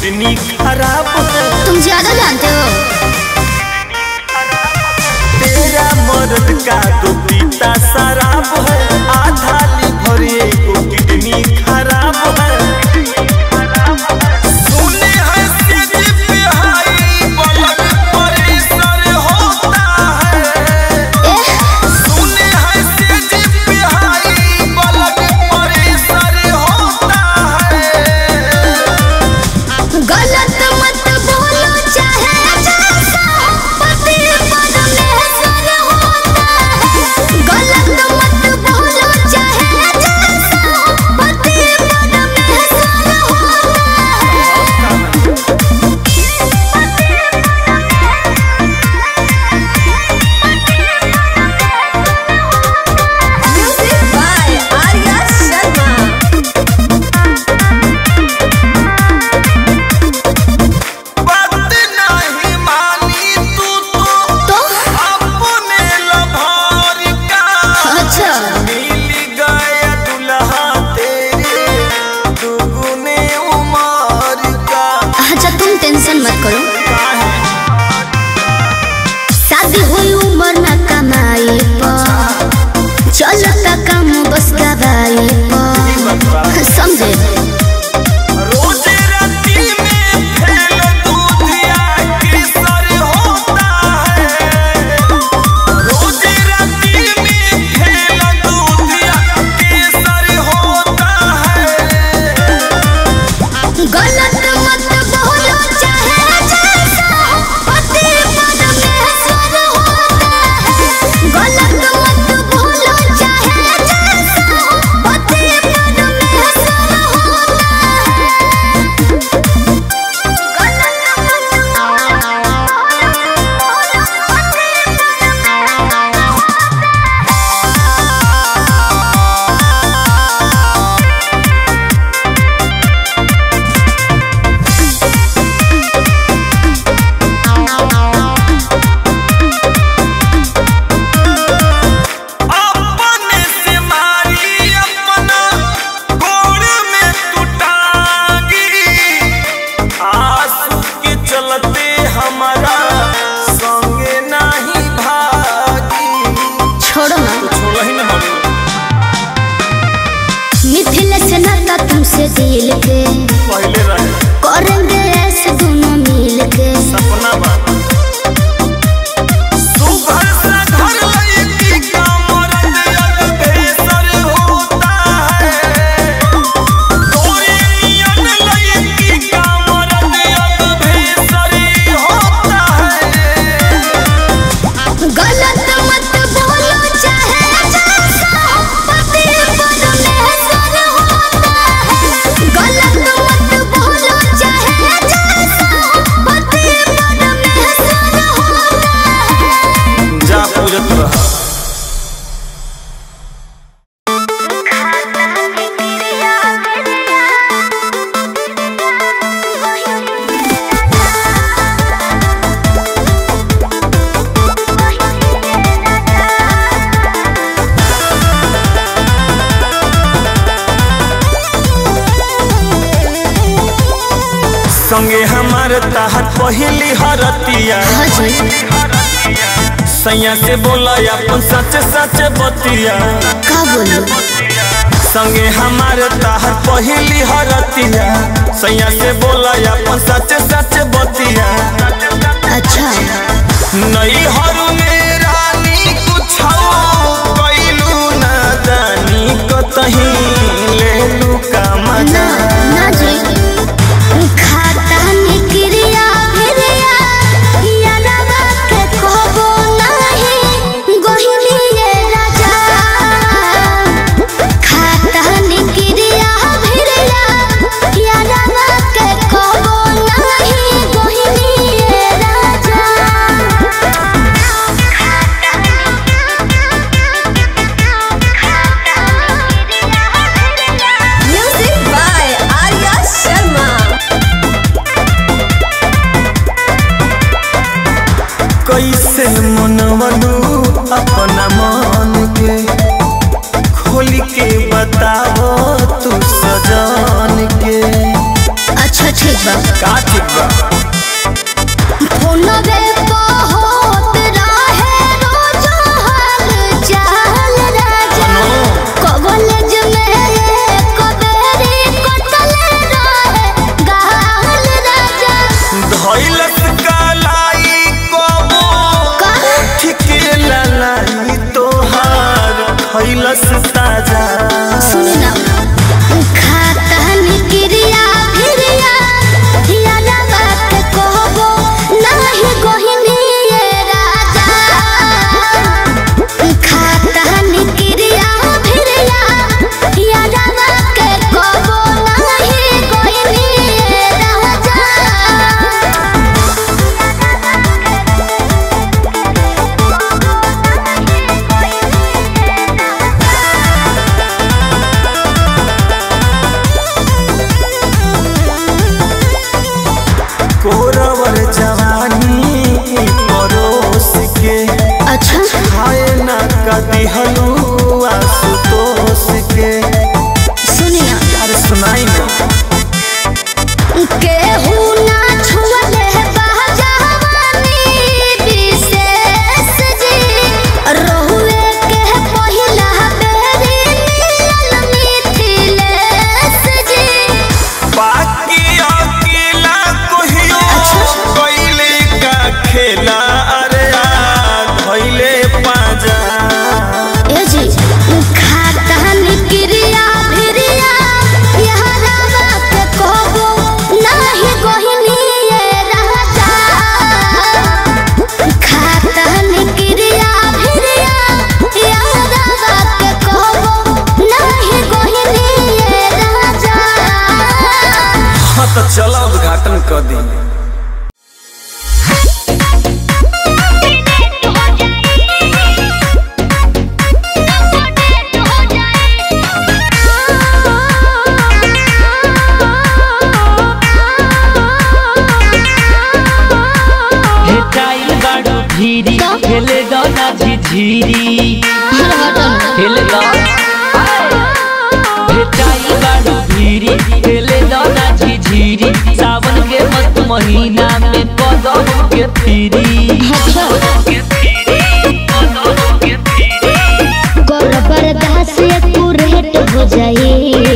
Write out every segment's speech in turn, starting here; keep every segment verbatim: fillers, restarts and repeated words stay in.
Kidney खराब है। तुम ज्यादा जानते हो। तेरा मर्द का तो पीता शराब है, आधा लीवर एगो किडनी खराब है। सुने हैं सिर पे हाई ब्लड प्रेशर होता है। सुने हैं सिर पे हाई ब्लड प्रेशर होता है। गलत मत बोलो चाहे जैसा पति परमेश्वर होता है। गलत मत बोलो चाहे जैसा पति परमेश्वर होता है। Music by Arya Sharma. बात नहीं मानी तू तो अपने लभार का। अच्छा मिल गया दुल्हा तेरे दुगुने उमर का। अच्छा तुम टेंशन मत करो। शादी हुई उम्र न कमाई पर, चलता काम बस गवाई पर, समझे। रोज राती में फेल दूध या केसर होता है। रोज राती में फेल दूध या केसर होता है। गलत मत बोलो चाहे जैसा पति परमेश्वर होता है। गलत मत बोलो चाहे जैसा पति परमेश्वर होता अपने से मारी अपना गोड़ में तू टांगी। आंसू के चलते हमारा संगे नहीं भागी। छोड़ो ना। छोड़ा ही ना मिथिल से नाता तुमसे दिल के पहले रहे करेंगे ऐसे दोनों मिल के। सपना बा सुघर से घर लईकी का मर्द अलग भेसर होता है। तोरे नियन लईकी का मर्द अलग भेसर होता है। गलत मत बोलो चाहे जैसा पति परमेश्वर होता है। गलत मत बोलो चाहे जैसा पति परमेश्वर होता है। जा पूजत रहा। संगे हमार ताहर पहली हरतिया। हाँ जी सैया से बोला अपन सच सच बतिया। का बोलो। संगे हमार ताहर पहली हरतिया। सैया से बोला अपन सच सच बतिया। अच्छा नई हरु में रानी कुछ कैलू ना दानी कतही ले लू का मजा। ना ना जी खाता निक्रिया भिरिया यारवा के कहबो नहीं गोहिनी ये राजा। खाता निक्रिया भिरिया यारवा के कहबो नहीं गोहिनी बा का ठीक बा फोनवे बहुत रहे रोज हाल चाल राजा कॉलेज में कबेरी कटल रहे गाल राजा धइलस कालाई कबो ठीक ललाई तोहार खइलस ताजा सुनना खाता निक्रिया भिरिया हिया बात कहबो नाही गोहिनी ये राजा खाता निक्रिया भिरिया हिया बात कहबो नाही गोहिनी ये राजा कोरवर जवानी परोस के अच्छा खाए ना कदी हलुआ सुतोष के सुनिया अरे सुनाई ना केहू ना छुअले बाजावानी विशेष जी रहुए के पहिला बेरी मिलल मिथिलेश जी बाकी अकेला कहियो कइले का खेला अरे धइले पाजा ए जी खाता निक्रिया भिरिया यहरा बात कहबो नाही गोहिनी ये राजा खाता निक्रिया भिरिया यहरा बात कहबो नाही गोहिनी ये राजा हाँ तो चलो उद्घाटन कर दी हेटाइल बाड़ू धीरी खेले दो ना झिझिरी खेले दो हेटाइल बाड़ू धीरी खेले दो ना झिझिरी सावन के मस्त महीना में कदम के तीरी कर बर्दाश्त तू रेट हो जाए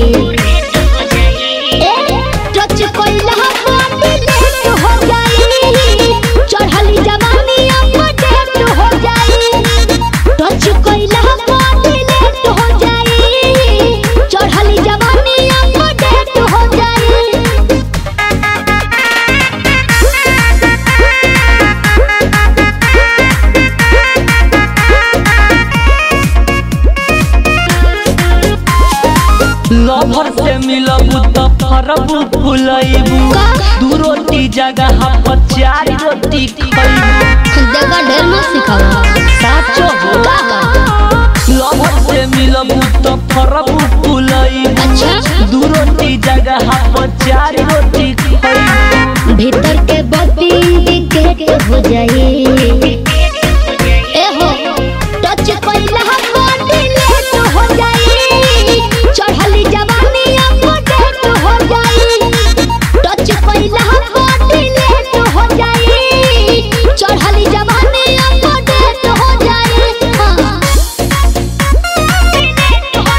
टच कोइला पानी लेट हो जाए चढ़ली जवानी अपडेट हो जाए टच कोइला पानी लेट हो जाए चढ़ली जवानी अपडेट हो जाए लभर से मिलबू तो फरबू फुलैबू दू रोटी जगह पर चार रोटी खैबू देखा ढेर मत सिखावा साचो हो लभर से मिलबू तो फरबू फुलैबू अच्छा दू रोटी जगह पर चार रोटी खैबू भीतर के बत्ती इंडिकेट हो जाए ए हो टच कोइला पानी लेट हो जाए चढ़ली जवानी अपडेट हो जाए टच कोइला पानी लेट हो जाए चढ़ली जवानी अपडेट हो जाए हां हो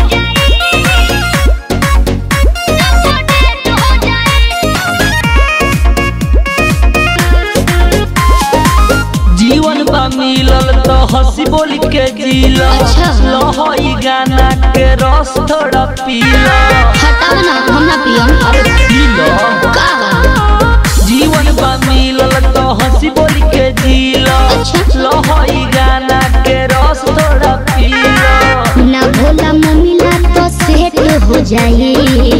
जीवन बा मिलल तो हंसी बोल के जीला अच्छा। लहई गाना के रस थोड़ा पीला हटाव ना हम ना पियम अरे पीला का जीवन बा मिलल तो हंसी बोल के जीला अच्छा। लहई गाना के रस थोड़ा पीला ना भोला मम्मीला तो सेट हो जाए